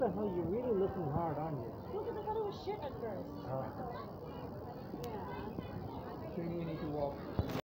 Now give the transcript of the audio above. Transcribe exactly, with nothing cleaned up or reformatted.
the hell? You're really looking hard, aren't you? Look, I thought it was shit at first. Uh,